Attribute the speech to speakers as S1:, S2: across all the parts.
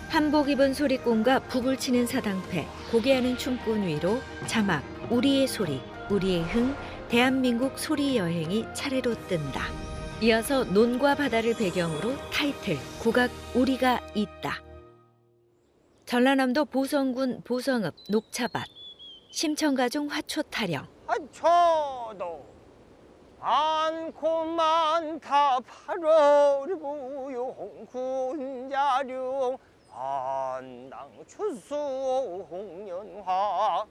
S1: 한복 입은 소리꾼과 북을 치는 사당패, 고개하는 춤꾼 위로 자막 우리의 소리, 우리의 흥, 대한민국 소리 여행이 차례로 뜬다. 이어서 논과 바다를 배경으로 타이틀 국악 우리가 있다. 전라남도 보성군 보성읍 녹차밭, 심청가중 화초 타령.
S2: 화초도 많고만 다 8월 부용군자룡 한당 추수 홍련화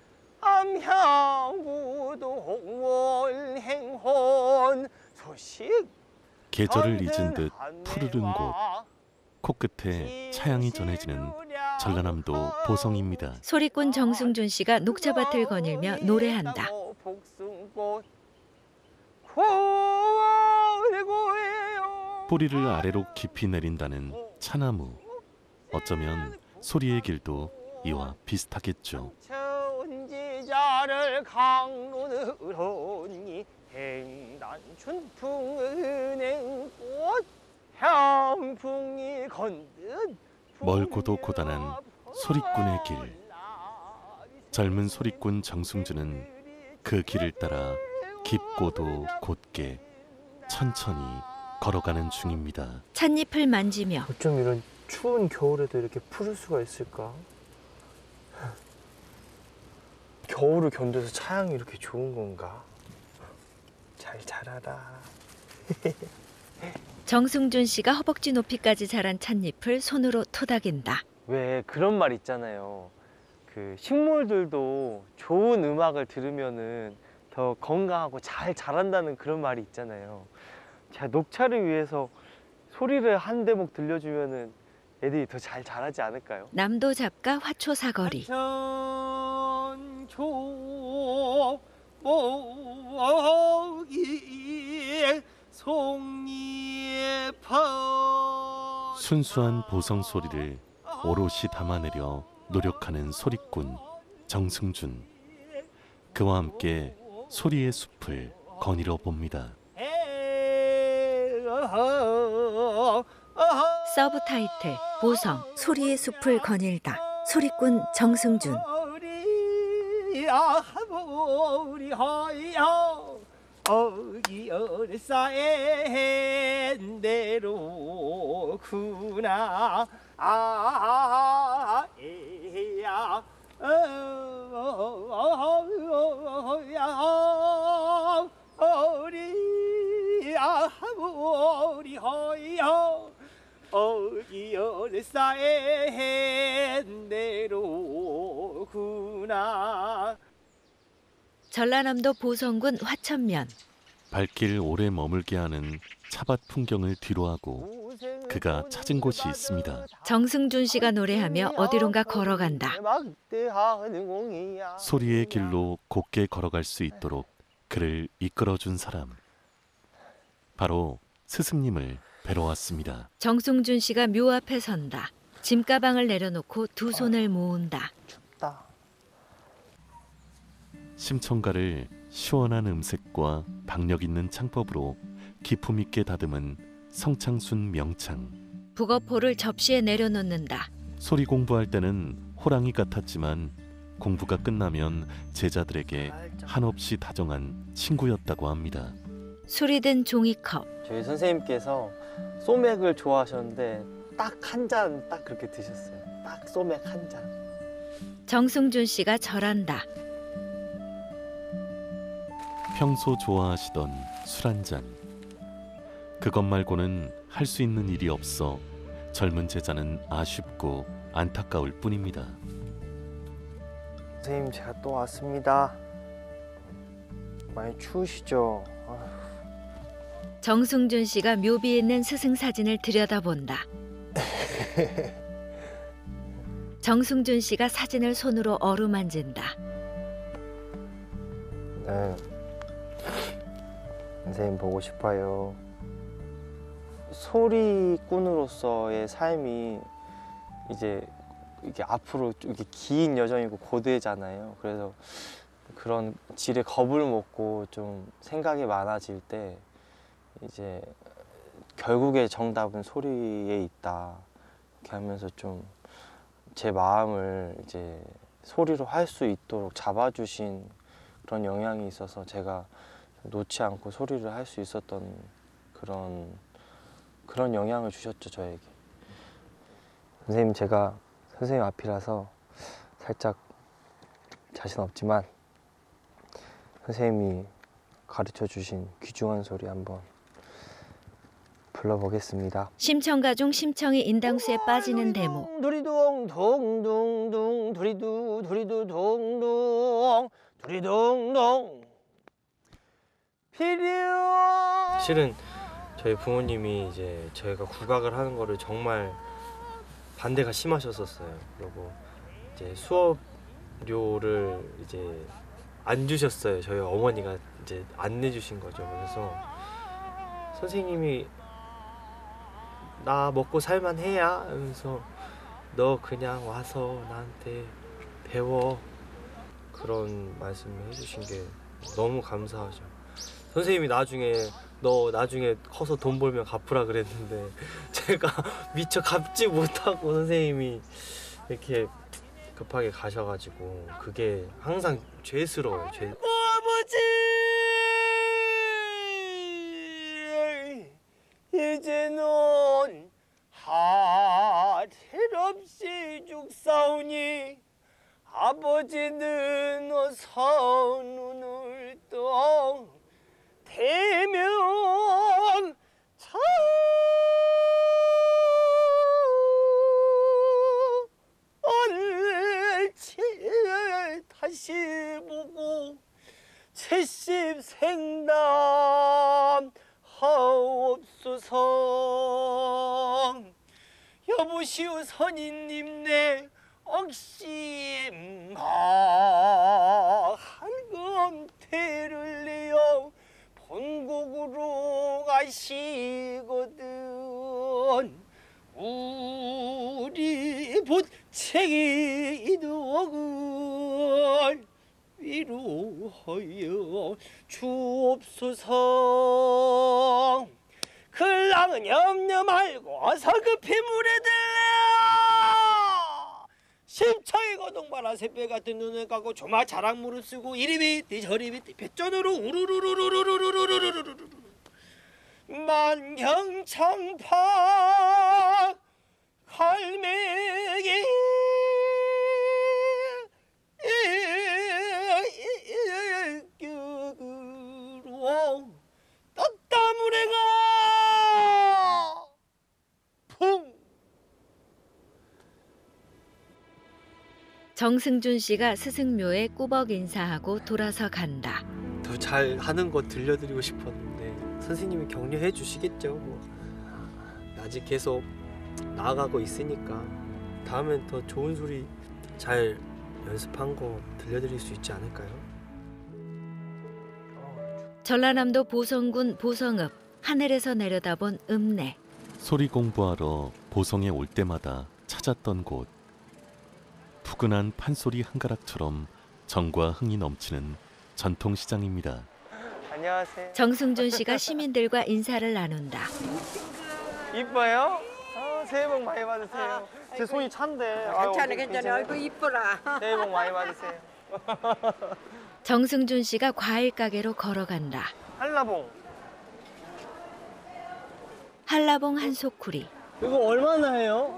S2: 암향부도 홍월 행혼 소식
S3: 계절을 잊은 듯 푸르른 곳, 코끝에 차양이 전해지는 전라남도 보성입니다.
S1: 소리꾼 정승준 씨가 녹차밭을 거닐며 노래한다.
S3: 뿌리를 아래로 깊이 내린다는 차나무. 어쩌면 소리의 길도 이와 비슷하겠죠.
S2: 천지자를 강론으로니 행단춘풍은행꽃 향풍이 건듯
S3: 멀고도 고단한 소리꾼의 길. 젊은 소리꾼 정승준은 그 길을 따라 깊고도 곧게 천천히 걸어가는 중입니다.
S1: 찻잎을 만지며
S2: 어쩜 이런 추운 겨울에도 이렇게 푸를 수가 있을까? 겨울을 견뎌서 차양이 이렇게 좋은 건가? 잘 자라라.
S1: 정승준 씨가 허벅지 높이까지 자란 찻잎을 손으로 토닥인다.
S2: 왜 그런 말 있잖아요. 그 식물들도 좋은 음악을 들으면은 더 건강하고 잘 자란다는 그런 말이 있잖아요. 제가 녹차를 위해서 소리를 한 대목 들려주면은 애들이 더 잘 자라지 않을까요?
S1: 남도 작가 화초 사거리.
S3: 순수한 보성 소리를 오롯이 담아내려 노력하는 소리꾼 정승준. 그와 함께 소리의 숲을 거닐어 봅니다.
S1: 서브 타이틀 보성 소리의 숲을 거닐다. 소리꾼 정승준.
S2: 어기열사엔대로구나 어기열사엔대로구나.
S1: 전라남도 보성군 화천면.
S3: 발길 오래 머물게 하는 차밭 풍경을 뒤로하고 그가 찾은 곳이 있습니다.
S1: 정승준 씨가 노래하며 어디론가 걸어간다.
S3: 소리의 길로 곧게 걸어갈 수 있도록 그를 이끌어준 사람. 바로 스승님을 뵈러 왔습니다.
S1: 정승준 씨가 묘 앞에 선다. 짐가방을 내려놓고 두 손을 모은다.
S2: 춥다.
S3: 심청가를 시원한 음색과 박력 있는 창법으로 기품 있게 다듬은 성창순 명창.
S1: 북어포를 접시에 내려놓는다.
S3: 소리 공부할 때는 호랑이 같았지만 공부가 끝나면 제자들에게 한없이 다정한 친구였다고 합니다.
S1: 술이 든 종이컵.
S2: 저희 선생님께서 소맥을 좋아하셨는데 딱 한 잔 딱 그렇게 드셨어요. 딱 소맥 한 잔.
S1: 정승준 씨가 절한다.
S3: 평소 좋아하시던 술 한 잔. 그것 말고는 할 수 있는 일이 없어 젊은 제자는 아쉽고 안타까울 뿐입니다.
S2: 선생님, 제가 또 왔습니다. 많이 추우시죠?
S1: 정승준 씨가 묘비에 있는 스승 사진을 들여다본다. 정승준 씨가 사진을 손으로 어루만진다.
S2: 네. 선생님 보고 싶어요. 소리꾼으로서의 삶이 이제 이게 앞으로 이렇게 긴 여정이고 고되잖아요. 그래서 그런 질에 겁을 먹고 좀 생각이 많아질 때 이제 결국에 정답은 소리에 있다. 이렇게 하면서 좀 제 마음을 이제 소리로 할 수 있도록 잡아주신 그런 영향이 있어서 제가 놓지 않고 소리를 할 수 있었던 그런 영향을 주셨죠, 저에게. 선생님, 제가 선생님 앞이라서 살짝 자신 없지만 선생님이 가르쳐 주신 귀중한 소리 한번 불러보겠습니다.
S1: 심청가 중 심청이 인당수에 빠지는 대목.
S2: 두리둥 동둥둥 두리두 동둥 두리둥둥 필요. 실은 저희 부모님이 이제 저희가 국악을 하는 거를 정말 반대가 심하셨었어요. 그리고 이제 수업료를 이제 안 주셨어요. 저희 어머니가 이제 안 내주신 거죠. 그래서 선생님이 나 먹고 살만 해야 하면서 너 그냥 와서 나한테 배워, 그런 말씀을 해주신 게 너무 감사하죠. 선생님이 너 나중에 커서 돈 벌면 갚으라 그랬는데 제가 미처 갚지 못하고 선생님이 이렇게 급하게 가셔가지고 그게 항상 죄스러워요. 아버지, 이제는 하늘 없이 죽사오니 아버지는 어서 눈을 떠 대면 얼치 다시 보고 70생담 하옵소서. 여보시오 선인님, 내 억심마 한검태를 내어 본국으로 가시거든 우리 보채기 이덕을 위로하여 주옵소서. 글랑은 염려 말고 어서 급히 물에 들라. 심청이 거동바라 새벽 같은 눈을 감고 조마 자락 무릎 쓰고 이리 비띠 저리 비띠 뱃전으로 우르르르르르르르르르르르 만경창파 갈매기 격으로 떴다 무래가 풍.
S1: 정승준 씨가 스승묘에 꾸벅 인사하고 돌아서 간다.
S2: 더 잘 하는 거 들려드리고 싶었는데 선생님이 격려해 주시겠죠. 뭐 아직 계속 나아가고 있으니까 다음엔 더 좋은 소리 잘 연습한 거 들려드릴 수 있지 않을까요?
S1: 전라남도 보성군 보성읍, 하늘에서 내려다본 읍내.
S3: 소리 공부하러 보성에 올 때마다 찾았던 곳. 푸근한 판소리 한가락처럼 정과 흥이 넘치는 전통시장입니다.
S2: 안녕하세요.
S1: 정승준 씨가 시민들과 인사를 나눈다.
S2: 이뻐요? 새해 복 많이 받으세요. 제 손이 찬데.
S4: 괜찮아. 아이고 이뻐라.
S2: 새해 복 많이 받으세요.
S1: 정승준 씨가 과일 가게로 걸어간다.
S2: 한라봉.
S1: 한라봉 한 소쿠리.
S2: 이거 얼마나 해요?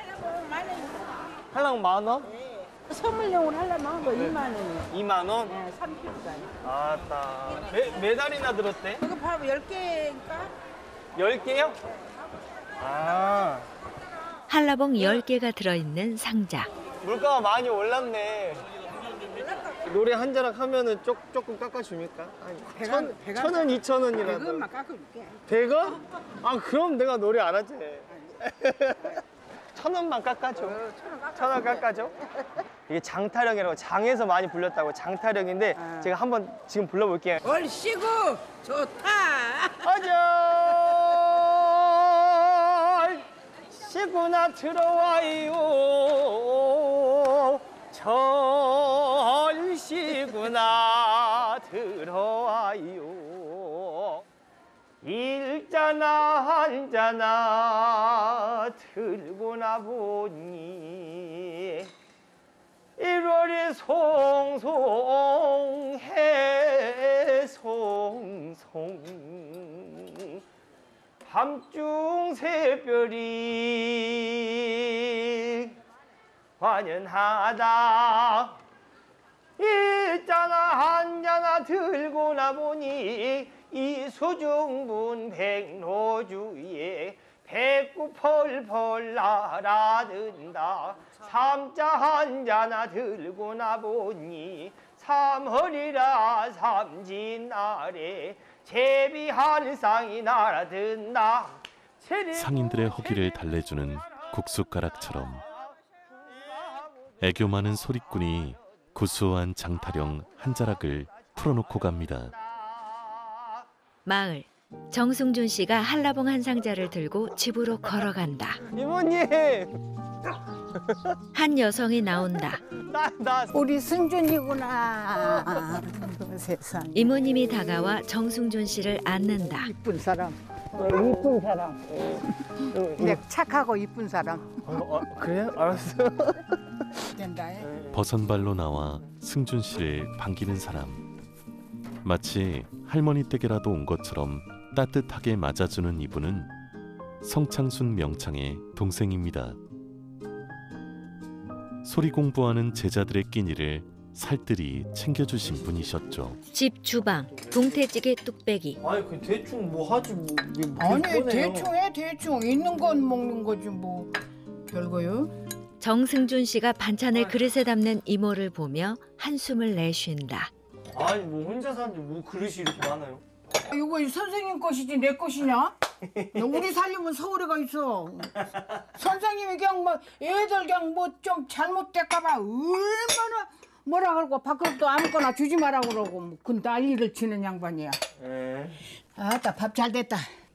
S2: 한라봉 10,000원?
S4: 네. 선물용으로 하려면 거 2만 원이요.
S2: 2만 원?
S4: 네, 3kg짜리.
S2: 아따. 몇 알이나 들었대?
S4: 이거 봐봐 10개인가?
S2: 10개요? 아.
S1: 한라봉 10개가 들어있는 상자.
S2: 물가가 많이 올랐네. 노래 한 자락 하면은 조금 깎아줍니까? 아니, 1,000원, 2,000원이라도.
S4: 그것만 깎아줄게.
S2: 100원? 아, 그럼 내가 노래 안 하지. 1,000원만 깎아줘. 1,000원 깎아줘. 이게 장타령이라고, 장에서 많이 불렸다고 장타령인데 제가 한번 지금 불러볼게요.
S4: 얼씨구 좋다.
S2: 어절 시구나 들어와요. 절시구나 들어와요. 일자나 한자 잔나 들고 나보니 1월이 송송해 송송 밤중 새별이 환연하다 있잖아 한잔아 들고 나보니 이 수중문 백로주에 배꼽 펄펄 날아든다 삼자 한잔아 들고 나보니 삼허리라 삼진 아래 제비 한 쌍이 날아든다
S3: 상인들의 허기를 달래주는 국숫가락처럼 애교 많은 소리꾼이 구수한 장타령 한 자락을 풀어놓고 갑니다.
S1: 마을 정승준 씨가 한라봉 한 상자를 들고 집으로 걸어간다.
S2: 이모님
S1: 한 여성이 나온다.
S2: 나
S4: 우리 승준이구나. 세상.
S1: 이모님이 다가와 정승준 씨를 안는다.
S4: 이쁜 사람. 이쁜 사람. 근데 착하고 이쁜 사람.
S2: 그래요? 알았어.
S4: 된다.
S3: 버선발로 나와 승준 씨를 반기는 사람. 마치 할머니 댁에라도 온 것처럼 따뜻하게 맞아주는 이분은 성창순 명창의 동생입니다. 소리 공부하는 제자들의 끼니를 살뜰히 챙겨주신 분이셨죠.
S1: 집 주방 동태찌개 뚝배기.
S2: 아니 그 대충 뭐 하지 뭐.
S4: 아니 대충 해 대충 있는 건 먹는 거지 뭐 별거요.
S1: 정승준 씨가 반찬을 그릇에 담는 이모를 보며 한숨을 내쉰다.
S2: 아니 뭐 혼자 사는데 뭐 그릇이 이렇게 많아요?
S4: 이거 선생님 것이지 내 것이냐? 우리 살려면 서울에 가 있어. 선생님이 그냥 뭐 애들 그냥 뭐 좀 잘못될까봐 얼마나 뭐라 그러고 밥그릇도 아무거나 주지 마라 그러고 그 난리를 치는 양반이야. 아따 밥 잘 됐다.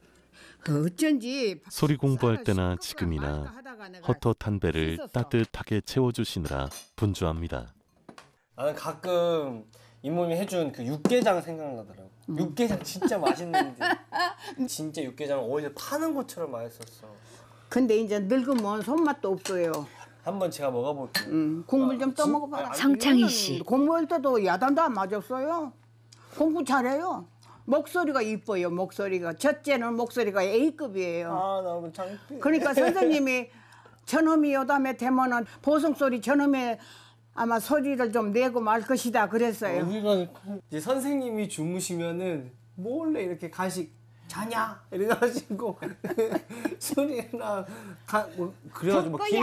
S4: 어쩐지
S3: 소리 공부할 때나 지금이나 헛헛한 배를 따뜻하게 채워주시느라 분주합니다.
S2: 나는 가끔 이모님이 해준 그 육개장 생각나더라고. 육개장 진짜 맛있는데 진짜 육개장 어디서 파는 것처럼 맛있었어.
S4: 근데 이제 늙으면 손맛도 없어요.
S2: 한번 제가 먹어볼게요.
S4: 국물 좀 떠먹어봐라.
S1: 성창희 씨.
S4: 공부할 때도 야단도 안 맞았어요. 공부 잘해요. 목소리가 이뻐요. 목소리가 첫째는 목소리가 A급이에요.
S2: 아 너무 창피.
S4: 그러니까 선생님이 저놈이 요담에 되면은 보성소리 저놈의 아마 소리를 좀 내고 말 것이다 그랬어요.
S2: 우리가 이제 선생님이 주무시면은 몰래 이렇게 간식 자냐 이래가지고 소리나 그래가지고 막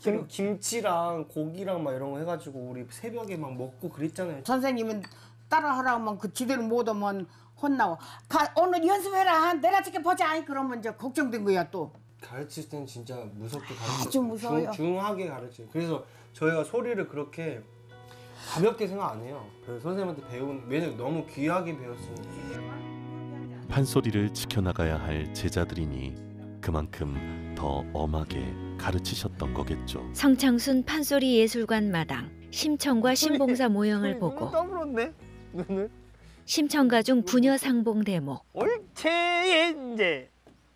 S2: 김치랑 고기랑 막 이런 거 해가지고 우리 새벽에 막 먹고 그랬잖아요.
S4: 선생님은 따라하라면 그 지대로 못 오면 혼나고 오늘 연습해라 내가 어떻게 보자 아이 그러면 이제 걱정된 거야 또.
S2: 가르칠 때는 진짜 무섭게 가르쳐요.
S4: 아주 무서워요.
S2: 중하게 가르쳐요. 그래서 저희가 소리를 그렇게 가볍게 생각 안 해요. 그래서 선생님한테 왜냐면 너무 귀하게 배웠으니까.
S3: 판소리를 지켜나가야 할 제자들이니 그만큼 더 엄하게 가르치셨던 거겠죠.
S1: 성창순 판소리 예술관 마당 심청과 신봉사 모형을 보고
S2: 떠물었네 눈을.
S1: 심청가 중 부녀 상봉 대목.
S2: 옳지 이제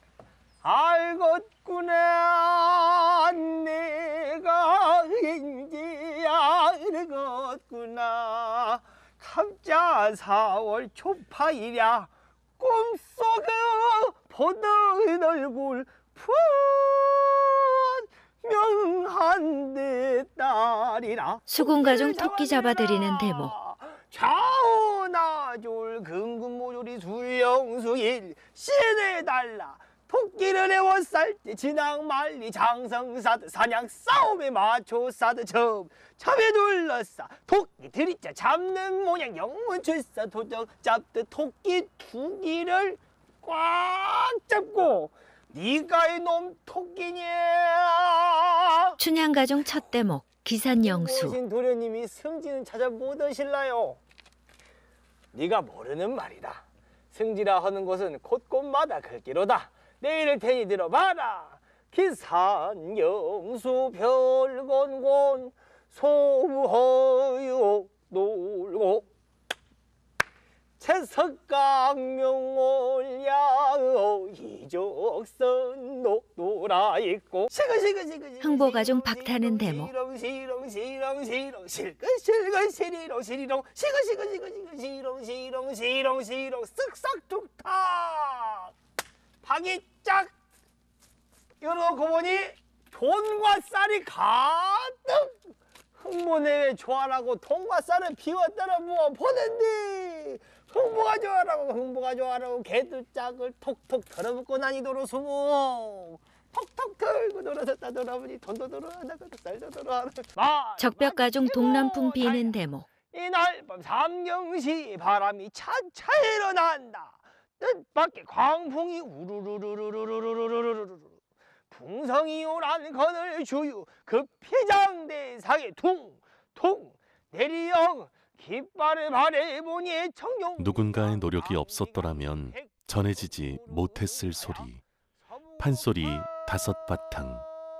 S2: 알겠구나 내가 인지야 알겠구나 갑자 4월 초파이랴 꿈속에 보던 얼굴 분명한데 딸이라
S1: 수군가 중 토끼 잡아들이는 대목.
S2: 좌우나졸 금군모조리 술영수일 신해달라 토끼를 애워쌀 때 진앙만리 장성사드 사냥 싸움에 맞춰 사드 첩에 둘러싸 토끼 들이자 잡는 모양 영문출사 도적 잡듯 토끼 두기를 꽉 잡고 네가 이놈 토끼냐.
S1: 춘향가 중 첫 대목 기산영수.
S2: 오신 도련님이 승지는 찾아 못 오실라요. 네가 모르는 말이다. 승지라 하는 것은 곳곳마다 글기로다. 내일 테니 들어봐라. 기산영수 별건곤 소무허요 놀고 채석강명올야 이적선 녹돌아 있고
S1: 흥보가중 박타는 대목.
S2: 시렁시렁 실근실근 시리렁 시리렁 시근시근 시렁 쓱싹 툭탁 박이 짝 이러고 보니 돈과 쌀이 가득 흥보내외 좋아라고 돈과 쌀을 비웠더라 모아 보낸디 흥보가 좋아라고 개두짝을 톡톡 털어붙고 난이도로 수고 톡톡 털고 돌아섰다 돌아보니 돈도 돌아나고 쌀도 돌아나
S1: 적벽가중 동남풍 비는 대목.
S2: 이날 밤 삼경시 바람이 차차 일어난다 뜻밖의 광풍이 우르르르르르르르르르르 풍성이 오란 거늘 주유 급히장대상에 퉁퉁 내리영 깃발을 바래보니 청룡
S3: 누군가의 노력이 없었더라면 전해지지 못했을 소리. 판소리 5바탕.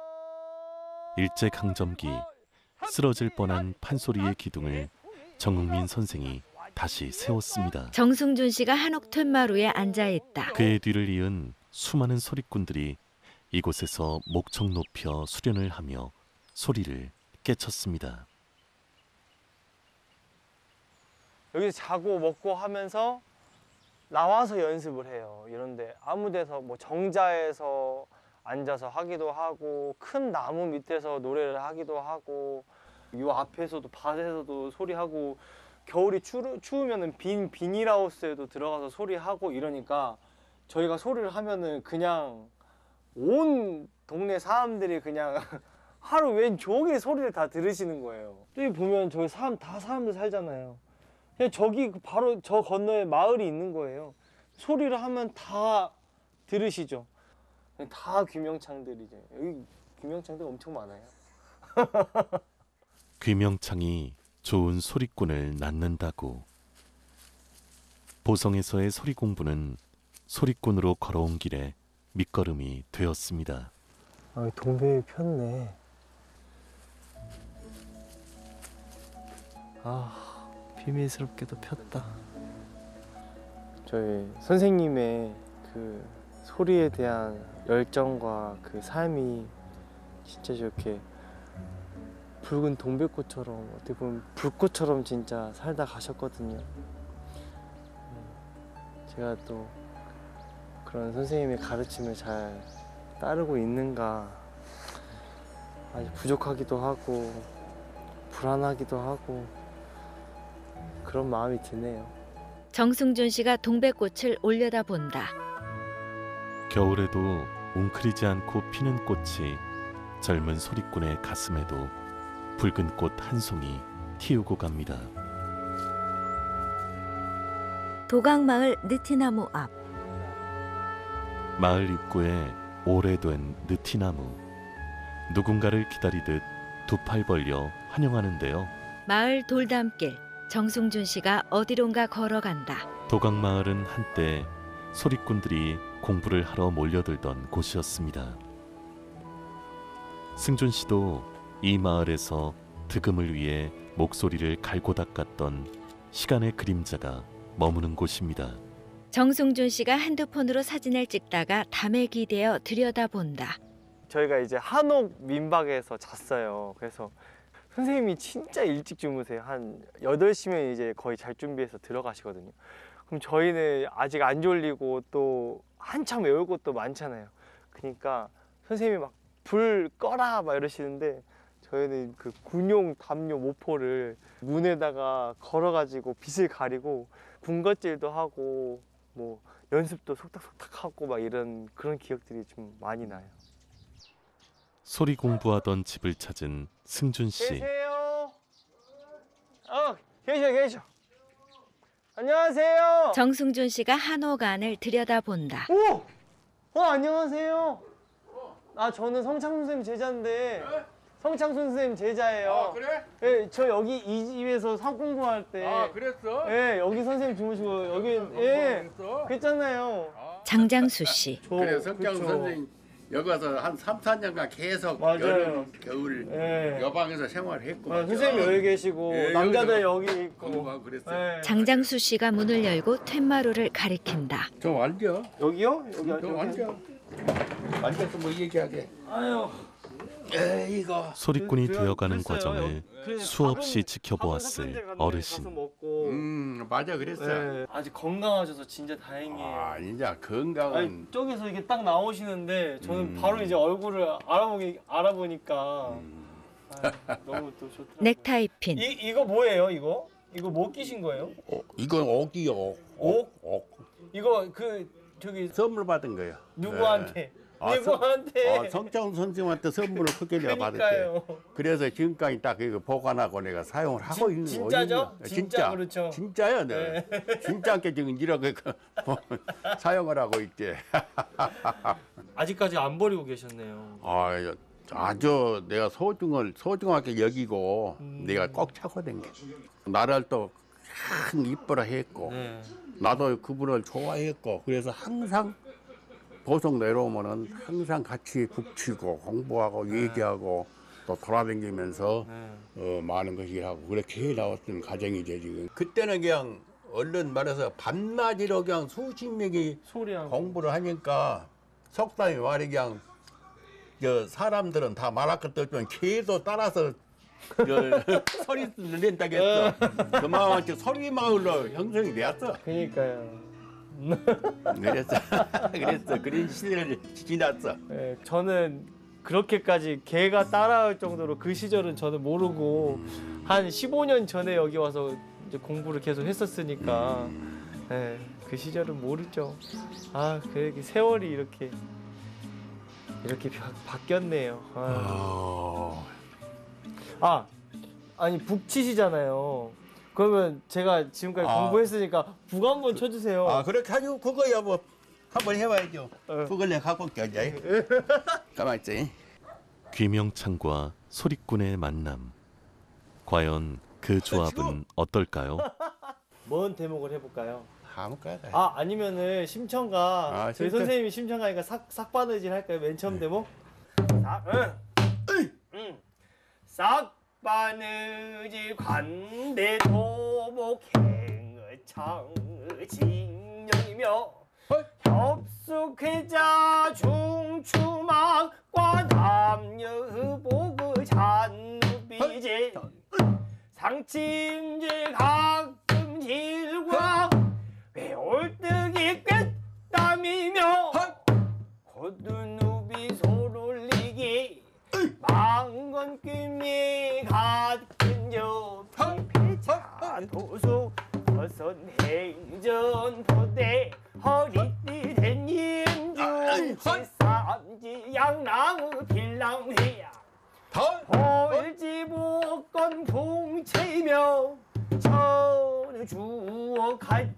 S3: 일제강점기 쓰러질 뻔한 판소리의 기둥을 정흥민 선생이 다시 세웠습니다.
S1: 정승준 씨가 한옥 툇마루에 앉아 있다.
S3: 그의 뒤를 이은 수많은 소리꾼들이 이곳에서 목청 높여 수련을 하며 소리를 깨쳤습니다.
S2: 여기서 자고 먹고 하면서 나와서 연습을 해요. 이런데 아무 데서 뭐 정자에서 앉아서 하기도 하고 큰 나무 밑에서 노래를 하기도 하고 이 앞에서도 밭에서도 소리하고 겨울이 추우면은 비닐하우스에도 들어가서 소리하고 이러니까 저희가 소리를 하면은 그냥 온 동네 사람들이 그냥 하루 왼종일 소리를 다 들으시는 거예요. 여기 보면 저기 사람들 살잖아요. 그냥 저기 바로 저 건너에 마을이 있는 거예요. 소리를 하면 다 들으시죠. 다 귀명창들이죠. 여기 귀명창들 엄청 많아요.
S3: 귀명창이 좋은 소리꾼을 낳는다고. 보성에서의 소리 공부는 소리꾼으로 걸어온 길에 밑거름이 되었습니다.
S2: 동백이 폈네. 비밀스럽게도 폈다. 저희 선생님의 그 소리에 대한 열정과 그 삶이 진짜 저렇게 붉은 동백꽃처럼 어떻게 보면 불꽃처럼 진짜 살다 가셨거든요. 제가 또 그런 선생님의 가르침을 잘 따르고 있는가 아직 부족하기도 하고 불안하기도 하고 그런 마음이 드네요.
S1: 정승준 씨가 동백꽃을 올려다본다.
S3: 겨울에도 웅크리지 않고 피는 꽃이 젊은 소리꾼의 가슴에도 붉은 꽃 한 송이 틔우고 갑니다.
S1: 도강마을 느티나무 앞.
S3: 마을 입구에 오래된 느티나무. 누군가를 기다리듯 두 팔 벌려 환영하는데요.
S1: 마을 돌담길. 정승준 씨가 어디론가 걸어간다.
S3: 도강마을은 한때 소리꾼들이 공부를 하러 몰려들던 곳이었습니다. 승준 씨도 이 마을에서 득음을 위해 목소리를 갈고 닦았던 시간의 그림자가 머무는 곳입니다.
S1: 정승준 씨가 핸드폰으로 사진을 찍다가 담에 기대어 들여다본다.
S2: 저희가 이제 한옥 민박에서 잤어요. 그래서 선생님이 진짜 일찍 주무세요. 한 8시면 이제 거의 잘 준비해서 들어가시거든요. 그럼 저희는 아직 안 졸리고 또 한참 외울 것도 많잖아요. 그러니까 선생님이 막 불 꺼라 막 이러시는데 저희는 그 군용 담요 모포를 문에다가 걸어가지고 빛을 가리고 군것질도 하고 뭐 연습도 속닥속닥 하고 막 이런 그런 기억들이 좀 많이 나요.
S3: 소리 공부하던 집을 찾은 승준 씨.
S2: 계세요? 계셔. 안녕하세요.
S1: 정승준 씨가 한옥 안을 들여다본다.
S2: 안녕하세요. 저는 성창 선생님 제자인데.
S5: 그래?
S2: 성창 선생님 제자예요.
S5: 그래?
S2: 네, 저 여기 이 집에서 상 공부할 때.
S5: 그랬어?
S2: 네, 여기 선생님 주무시고 여기
S5: 그랬어?
S2: 그랬잖아요.
S1: 장장수 씨.
S5: 그래, 석장
S2: 그쵸.
S5: 선생님 여기 와서 한 3, 4년간 계속
S2: 맞아요.
S5: 여름, 겨울
S2: 예.
S5: 여방에서 생활했고.
S2: 선생님 여기 계시고
S5: 예,
S2: 남자들
S5: 여기
S2: 여기 있고.
S5: 공부하고 그랬어요.
S2: 예.
S1: 장장수 씨가 문을 열고 툇마루를 가리킨다.
S5: 좀 앉아.
S2: 여기요?
S5: 좀 앉아. 앉아서 뭐 얘기하게.
S2: 아유.
S5: 이거.
S3: 소리꾼이 되어가는
S2: 그랬어요.
S3: 과정을
S2: 그래,
S3: 수없이
S2: 밥은
S3: 지켜보았을
S2: 가서
S3: 어르신.
S2: 먹고.
S5: 맞아 그랬어.
S2: 네. 아직 건강하셔서 진짜 다행이에요.
S5: 아, 이제 건강은
S2: 아니, 저기서 이게 딱 나오시는데 저는
S5: 음.
S2: 바로 이제 얼굴을 알아보니까 너무 또 좋더라고요.
S1: 넥타이 핀.
S2: 이거 뭐예요? 이거 뭐 끼신 거예요?
S5: 이건 옥이요.
S2: 옥?
S5: 옥.
S2: 이거 그 저기
S5: 선물 받은 거예요.
S2: 누구한테?
S5: 아,
S2: 누구한테?
S5: 성창훈 선생님한테 선물을 크게 내가 받았대.
S2: 그러니까요.
S5: 그래서 지금까지 딱 이거 보관하고 내가 사용을 하고 있는 거예요.
S2: 진짜죠? 진짜
S5: 진짜
S2: 그렇죠.
S5: 진짜요, 네. 진짜께 지금 이렇게 사용을 하고 있대.
S2: 아직까지 안 버리고 계셨네요.
S5: 아주 내가 소중하게 여기고 내가 꼭 차고 댕겨. 나를 또 참 이쁘라 했고
S2: 네.
S5: 나도 그분을 좋아했고 그래서 항상 보석 내려오면은 항상 같이 북치고 공부하고 얘기하고 또 돌아다니면서 많은 것을 하고 그렇게 나왔던 가정이죠 지금. 그때는 그냥 얼른 말해서 밤낮으로 그냥 수십 명이
S2: 소리하고.
S5: 공부를 하니까 속담이 말이 그냥 사람들은 다 말할 것도 없지만 개도 따라서 소리 낸다고 했어. 그만큼 소리 마을로 형성이 되었어.
S2: 그러니까요.
S5: 그랬어. 그런 시대를 지났어.
S2: 네, 저는 그렇게까지 개가 따라할 정도로 그 시절은 저는 모르고 한 15년 전에 여기 와서 이제 공부를 계속 했었으니까 네, 그 시절은 모르죠. 그 세월이 이렇게 바뀌었네요. 아니 북치시잖아요. 그러면 제가 지금까지 공부했으니까 북 한번 쳐주세요.
S5: 그렇게 하죠. 그거야 뭐 한번 해봐야죠.
S2: 어.
S5: 그걸 내가 갖고 올게. 가만 있지.
S3: 귀명창과 소리꾼의 만남. 과연 그 조합은 어떨까요?
S2: 뭔 대목을 해볼까요?
S5: 아무거나.
S2: 아니면은 심청가 저희
S5: 심청.
S2: 선생님이 심청가니까 싹바느질 할까요? 맨 처음 대목? 싹바느질 관대 도목행의 창의 징령이며 협숙회자 중추막과 남녀복의 잔누비제 상침제 각금질과 외올뜨기 꿰땀이며 고두누비 솔올리기 망건김이 같은 여피패차 도수 버섯 행전 포대 허리띠 된임주 시삼지 양랑의 빌랑회야 볼지복건 봉채이며 천의 주어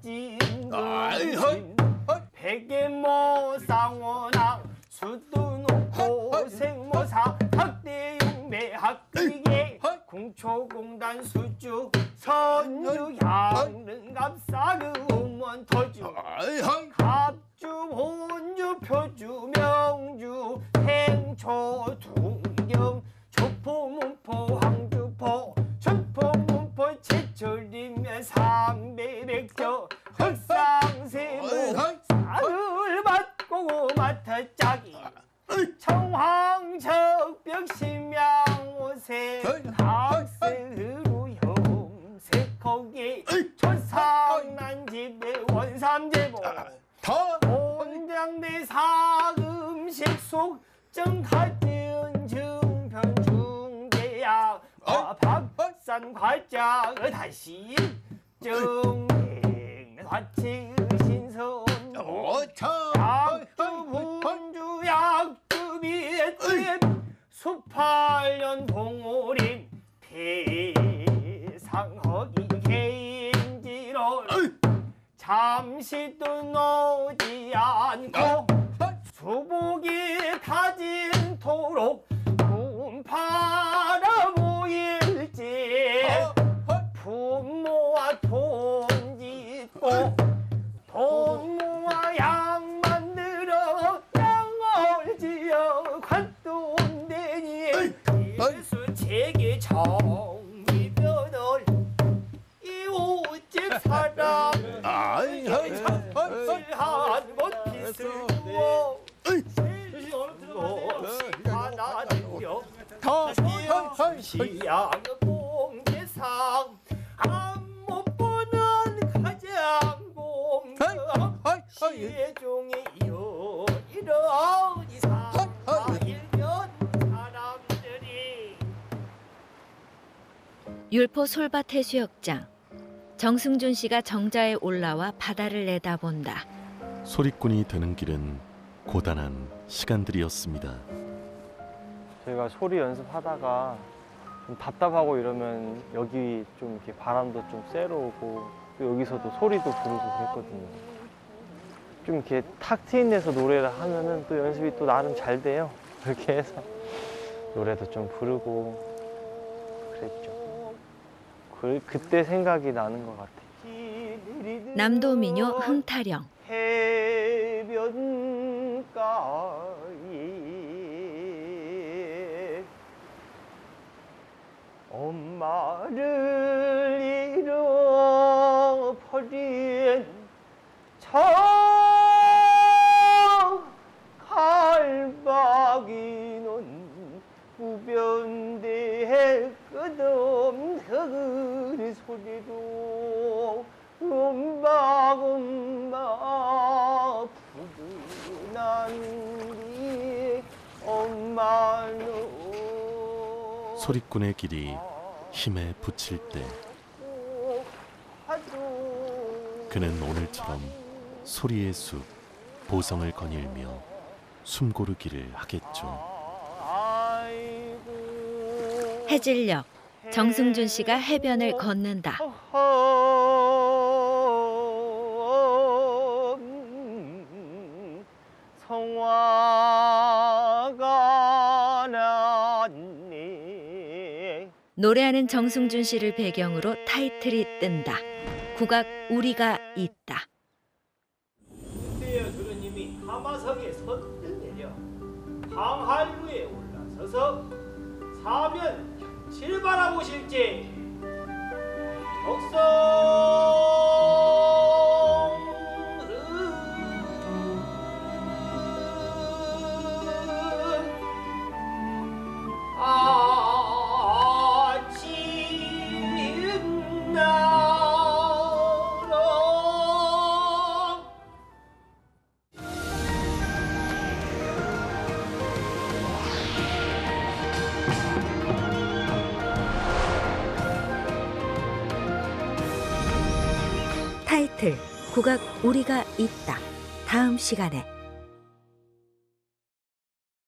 S2: 갈진군 백개모 쌍원왕 수두놓고 생모사 학대용매 학기계 궁초공단 수주 선주 양릉갑사르 음원터주 갑주 본주 표주 명주 행초 둥경 조포문포 황주포 전포문포 제철이면 삼배백저 흑상세모 사흘 받고 맡아짜기 청황적벽 심양오세 각세로 형색하게 초상난집에 원삼제보 온장대 사금식 속정 같은 증편 중대야 박산 과장 다시 정행 화치 신선 약주 분주 약주비 수팔년 봉오림 대상허기 개인지로 잠시 떠나지 않고 수복이 타진토록 꿈 팔아보일지 부모와 돈 짓고 돈 모아 양 만들어 양을 지어
S6: 세계 정의변을 이웃집 사람 한번 빛을 주어 하나 되려 시양 공개상 안못 보는 가장 공덕 시중에 이런 이상 일면 사람들이
S1: 율포 솔밭 해수욕장. 정승준 씨가 정자에 올라와 바다를 내다본다.
S3: 소리꾼이 되는 길은 고단한 시간들이었습니다.
S2: 저희가 소리 연습하다가 좀 답답하고 이러면 여기 좀 이렇게 바람도 좀 쐬러 오고 또 여기서도 소리도 부르고 그랬거든요. 좀 이렇게 탁 트인 데서 노래를 하면은 또 연습이 또 나름 잘 돼요. 그렇게 해서 노래도 좀 부르고 그랬죠. 그때 생각이 나는 것 같아요.
S1: 남도 민요 흥타령.
S2: 해변가에 엄마를 잃어버린 저 갈박이는 우변대에 끝없는 소리로 엄마 푸근한 이 엄마는
S3: 소리꾼의 길이 힘에 부칠 때 그는 오늘처럼 소리의 숲 보성을 거닐며 숨고르기를 하겠죠.
S1: 해질녘. 정승준 씨가 해변을 걷는다.
S2: 성화가 났네.
S1: 노래하는 정승준 씨를 배경으로 타이틀이 뜬다. 국악 우리가 있다.
S6: 그때여 주르님이 하마성에 선뜻 내려 항할루에 올라서서 사면 길 바라보실지 아침 나라
S1: 타이틀 국악 우리가 있다. 다음 시간에